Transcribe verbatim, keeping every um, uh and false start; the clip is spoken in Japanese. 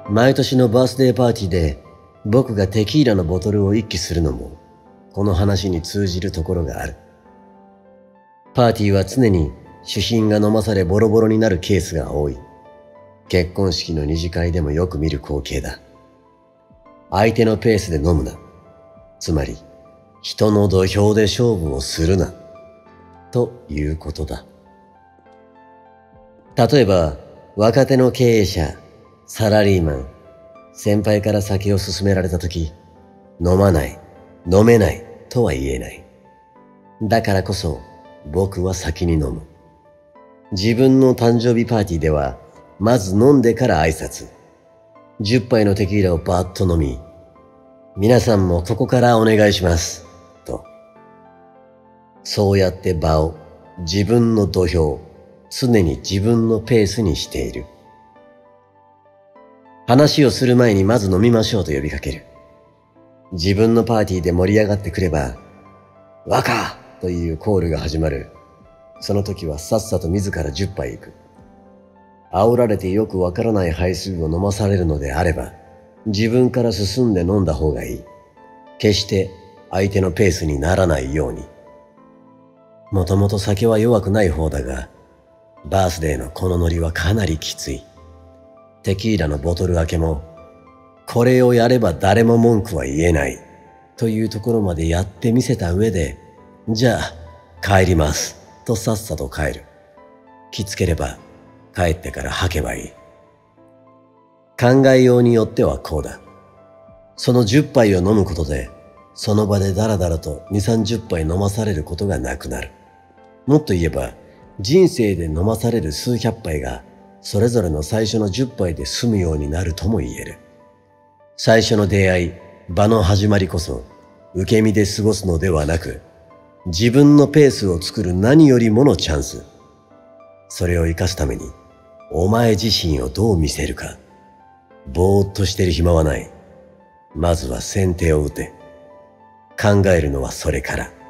毎年のバースデーパーティーで僕がテキーラのボトルを一気するのもこの話に通じるところがある。パーティーは常に主賓が飲まされボロボロになるケースが多い。結婚式の二次会でもよく見る光景だ。相手のペースで飲むな。つまり人の土俵で勝負をするな。ということだ。例えば若手の経営者、サラリーマン、先輩から酒を勧められたとき、飲まない、飲めないとは言えない。だからこそ僕は先に飲む。自分の誕生日パーティーではまず飲んでから挨拶。じゅっぱいのテキーラをバーッと飲み、皆さんもここからお願いします、と。そうやって場を、自分の土俵、常に自分のペースにしている。話をする前にまず飲みましょうと呼びかける。自分のパーティーで盛り上がってくれば、若というコールが始まる。その時はさっさと自らじゅっぱい行く。煽られてよくわからない杯数を飲まされるのであれば、自分から進んで飲んだ方がいい。決して相手のペースにならないように。もともと酒は弱くない方だが、バースデーのこのノリはかなりきつい。テキーラのボトル開けも、これをやれば誰も文句は言えないというところまでやってみせた上で、じゃあ帰りますとさっさと帰る。きつければ帰ってから吐けばいい。考えようによってはこうだ。そのじゅっぱいを飲むことで、その場でダラダラとに、さんじゅっぱい飲まされることがなくなる。もっと言えば、人生で飲まされる数百杯が、それぞれの最初のじゅっぱいで済むようになるとも言える。最初の出会い、場の始まりこそ、受け身で過ごすのではなく、自分のペースを作る何よりものチャンス。それを生かすために、お前自身をどう見せるか。ぼーっとしてる暇はない。まずは先手を打て。考えるのはそれから。